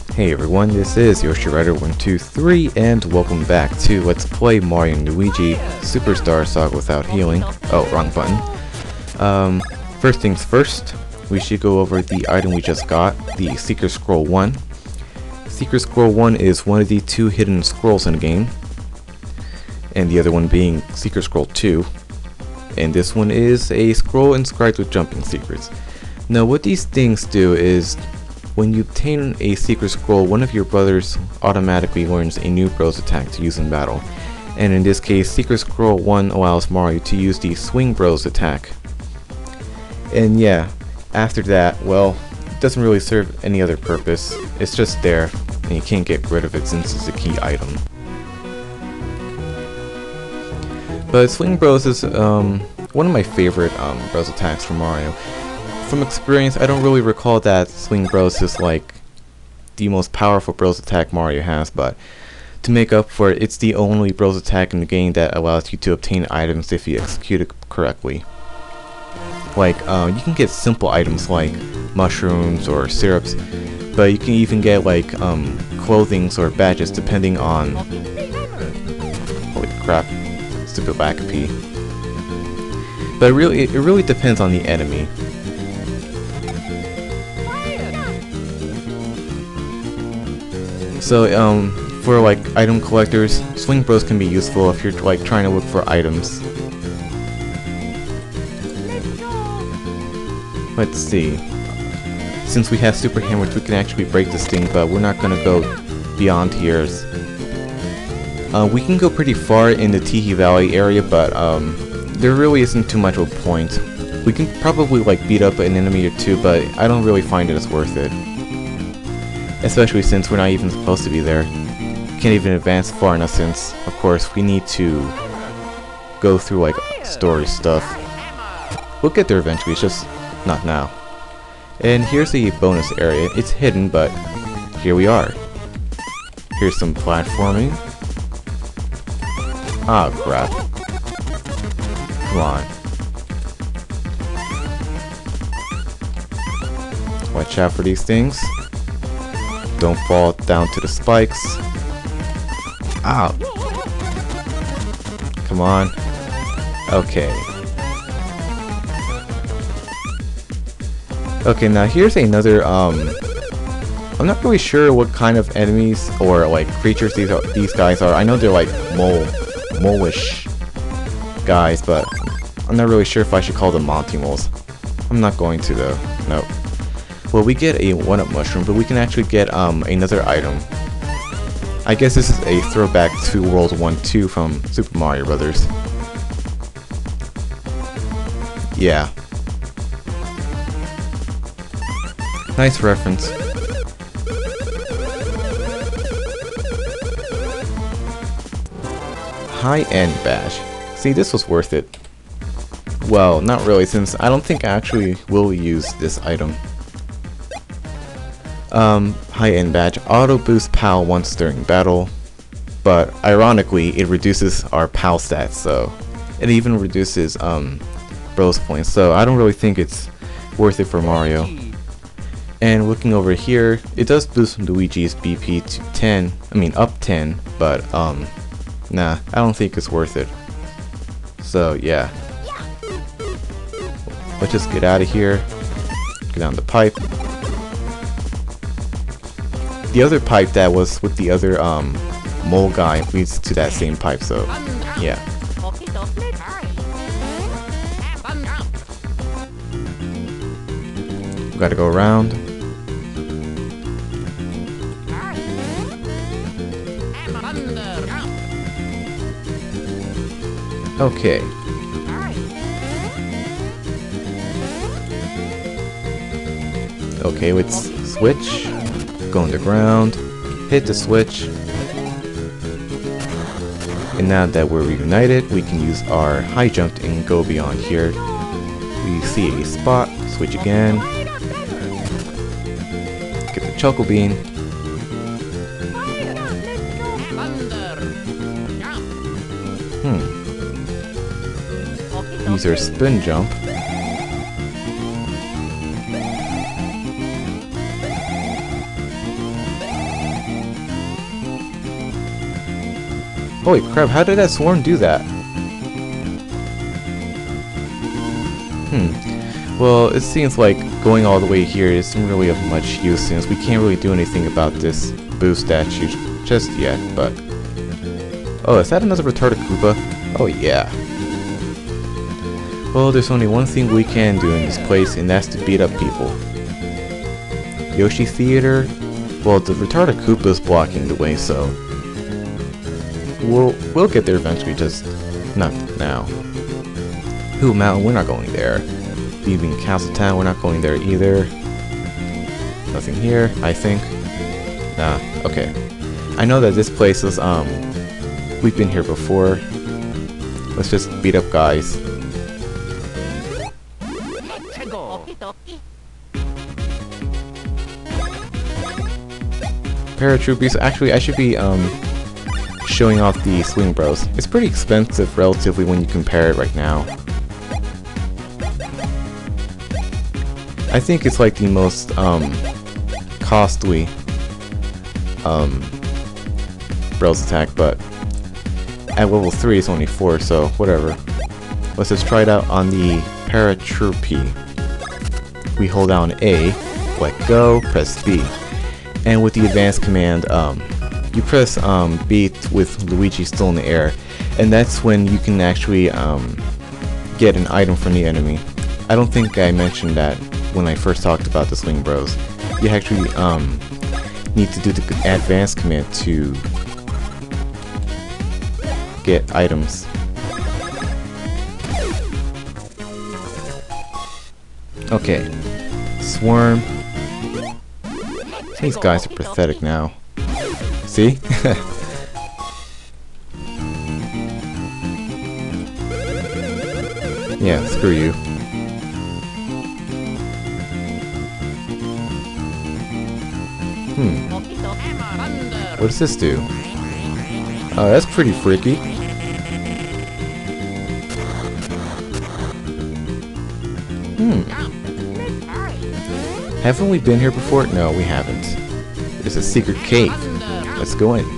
Hey everyone, this is YoshiRider123 and welcome back to Let's Play Mario & Luigi Superstar Saga Without Healing. Oh, wrong button. First things first, we should go over the item we just got, the Secret Scroll 1. Secret Scroll 1 is one of the two hidden scrolls in the game, and the other one being Secret Scroll 2. And this one is a scroll inscribed with jumping secrets. Now what these things do is, when you obtain a secret scroll, one of your brothers automatically learns a new bros attack to use in battle. And in this case, Secret Scroll 1 allows Mario to use the Swing Bros attack. And yeah, after that, well, it doesn't really serve any other purpose. It's just there, and you can't get rid of it since it's a key item. But Swing Bros is one of my favorite bros attacks from Mario. From experience, I don't really recall that Swing Bros is like the most powerful bros attack Mario has, but to make up for it, it's the only bros attack in the game that allows you to obtain items if you execute it correctly. Like, you can get simple items like mushrooms or syrups, but you can even get like clothings or badges depending on... Holy crap, stupid Lackapy. But it really depends on the enemy. So, for like item collectors, Swing Bros can be useful if you're like trying to look for items. Let's see. Since we have super hammers, we can actually break this thing, but we're not gonna go beyond here. We can go pretty far in the Teehee Valley area, but there really isn't too much of a point. We can probably like beat up an enemy or two, but I don't really find it as worth it. Especially since we're not even supposed to be there. Can't even advance far enough since, of course, we need to go through like story stuff. We'll get there eventually, it's just not now. And here's the bonus area. It's hidden, but here we are. Here's some platforming. Ah, crap. Come on. Watch out for these things. Don't fall down to the spikes. Ow. Come on. Okay. Okay, now here's another, I'm not really sure what kind of enemies or like creatures these guys are. I know they're like mole-ish guys, but I'm not really sure if I should call them Monty Moles. I'm not going to though. Nope. Well, we get a 1-up mushroom, but we can actually get another item. I guess this is a throwback to World 1-2 from Super Mario Brothers. Yeah. Nice reference. High-end badge. See, this was worth it. Well, not really, since I don't think I actually will use this item. High-end badge. Auto boost PAL once during battle, but ironically it reduces our PAL stats, so it even reduces bros points, so I don't really think it's worth it for Mario. And looking over here, it does boost Luigi's BP to 10, up 10, but nah, I don't think it's worth it. So yeah, let's just get out of here, get down the pipe. The other pipe that was with the other mole guy leads to that same pipe, so yeah. We gotta go around. Okay. Okay, let's switch. Go underground, hit the switch, and now that we're reunited, we can use our high jump and go beyond here. We see a spot, switch again, get the Choco Bean, use our spin jump, Holy crap, how did that swarm do that? Well, it seems like going all the way here isn't really of much use since we can't really do anything about this Boo statue just yet, but... Oh, is that another retarded Koopa? Oh yeah. Well, there's only one thing we can do in this place, and that's to beat up people. Yoshi Theater? Well, the retarded Koopa is blocking the way, so... We'll get there eventually, just not now. Who Mountain? We're not going there. Leaving Castle Town, we're not going there either. Nothing here, I think. Nah, okay. I know that this place is, we've been here before. Let's just beat up guys. Paratroopies, actually I should be, showing off the Swing Bros. It's pretty expensive relatively when you compare it right now. I think it's like the most costly Bros attack, but at level 3 it's only 4, so whatever. Let's just try it out on the Paratroopy. We hold down A, let go, press B. And with the advanced command, you press B with Luigi still in the air, and that's when you can actually get an item from the enemy. I don't think I mentioned that when I first talked about the Swing Bros. You actually need to do the advanced command to get items. Okay, Swarm. These guys are pathetic now. See? Yeah, screw you. What does this do? Oh, that's pretty freaky. Haven't we been here before? No, we haven't. It's a secret cave. Let's go in.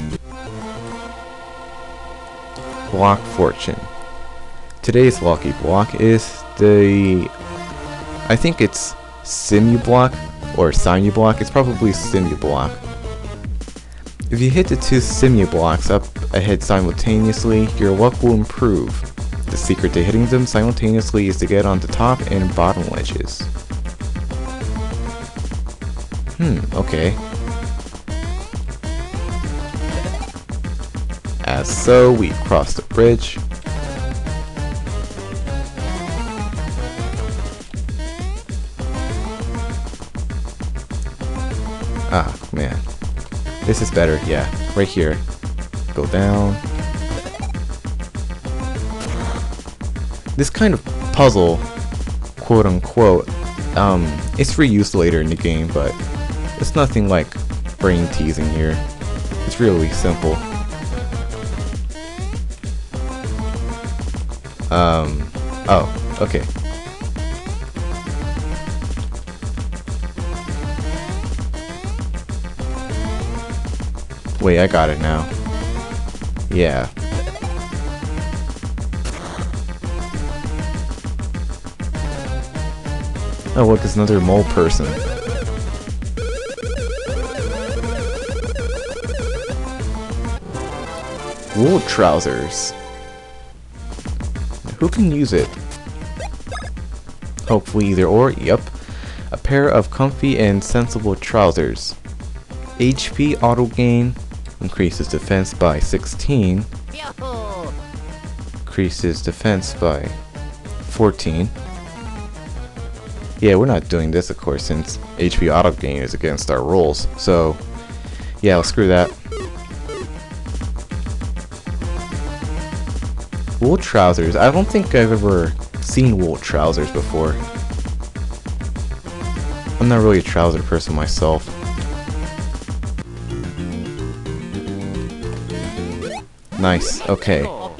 Block Fortune. Today's lucky block is the... I think it's Simu block or Simu block. It's probably Simu block. If you hit the 2 Simu blocks up ahead simultaneously, your luck will improve. The secret to hitting them simultaneously is to get on the top and bottom ledges. Okay. As so, we cross the bridge. Ah, man. This is better, yeah. Right here. Go down. This kind of puzzle, quote unquote, it's reused later in the game, but it's nothing like brain teasing here. It's really simple. Oh, okay. Wait, I got it now. Yeah. Oh, look, it's another mole person. Wool trousers. Who can use it? Hopefully either or. Yep. A pair of comfy and sensible trousers. HP auto gain. Increases defense by 16. Increases defense by 14. Yeah, we're not doing this, of course, since HP auto gain is against our rules. So, yeah, let's screw that. Wool trousers. I don't think I've ever seen wool trousers before. I'm not really a trouser person myself. Nice. Okay.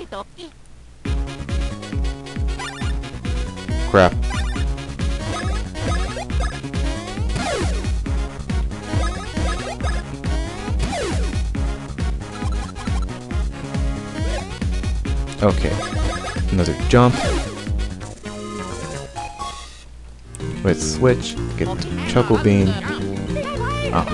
Crap. Okay, another jump. Let's switch, get the Choco Bean. Oh.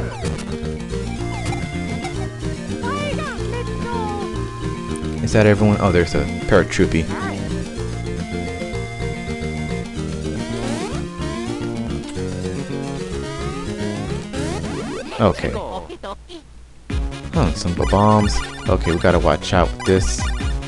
Is that everyone? Oh, there's a paratroopy. Okay. Oh, some bombs. Okay, we gotta watch out with this.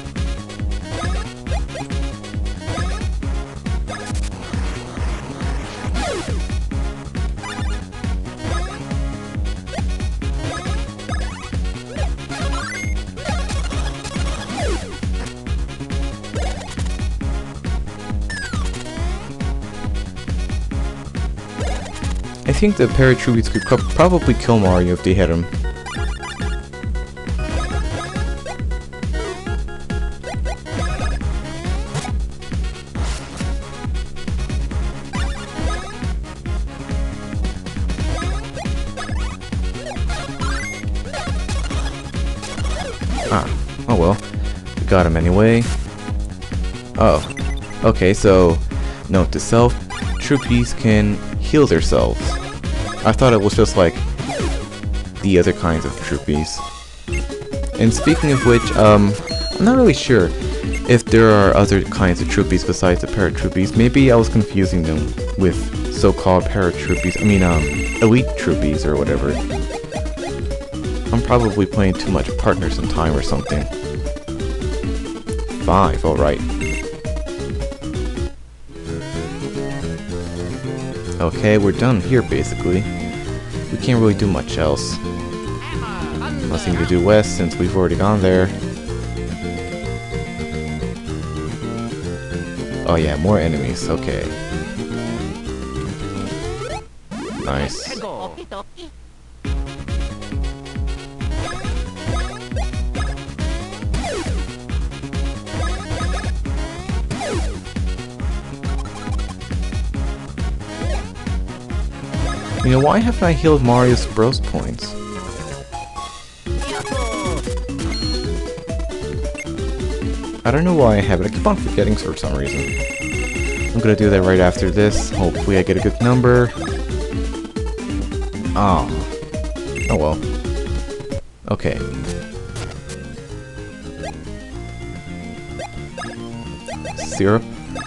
I think the paratroopies could probably kill Mario if they hit him. Ah, oh well. We got him anyway. Oh, okay, so note to self, troopies can heal themselves. I thought it was just like the other kinds of troopies. And speaking of which, I'm not really sure if there are other kinds of troopies besides the paratroopies. Maybe I was confusing them with so-called paratroopies. I mean, elite troopies or whatever. I'm probably playing too much Partners in Time or something. 5, alright. Okay, we're done here basically. We can't really do much else. Nothing to do west since we've already gone there. Oh yeah, more enemies, okay. Nice. You know, why haven't I healed Mario's Bros points? I don't know why I haven't. I keep on forgetting for some reason. I'm gonna do that right after this. Hopefully I get a good number. Oh. Oh well. Okay. Syrup.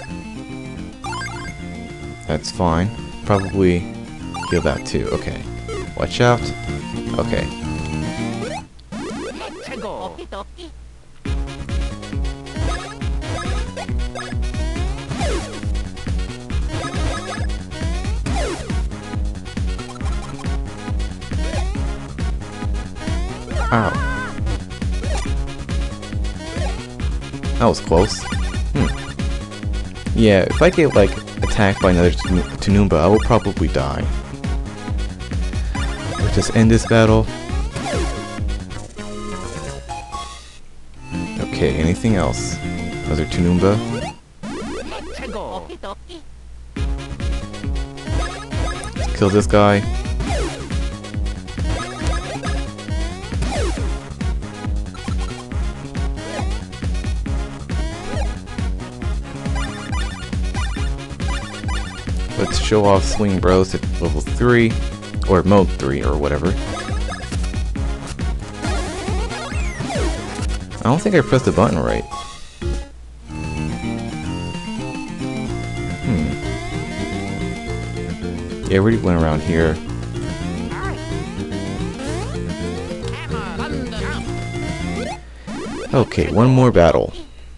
That's fine. Probably heal that too. Okay. Watch out. Okay. Ow. That was close. Yeah, if I get like attacked by another Tanumba, I will probably die. Let's just end this battle. Okay, anything else? Another Tanumba? Let's kill this guy. Let's show off Swing Bros at level 3, or mode 3, or whatever. I don't think I pressed the button right. Yeah, I already went around here. Okay, one more battle.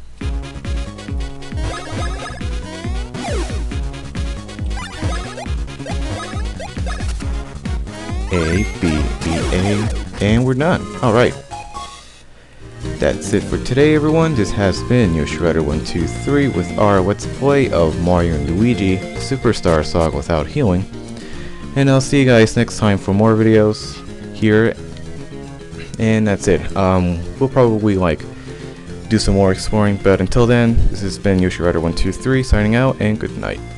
A, B, B, A, and we're done. Alright. That's it for today, everyone. This has been YoshiRider 123 with our Let's Play of Mario and Luigi Superstar Saga Without Healing. And I'll see you guys next time for more videos here. And that's it. We'll probably like do some more exploring, but until then, this has been YoshiRider 123 signing out, and good night.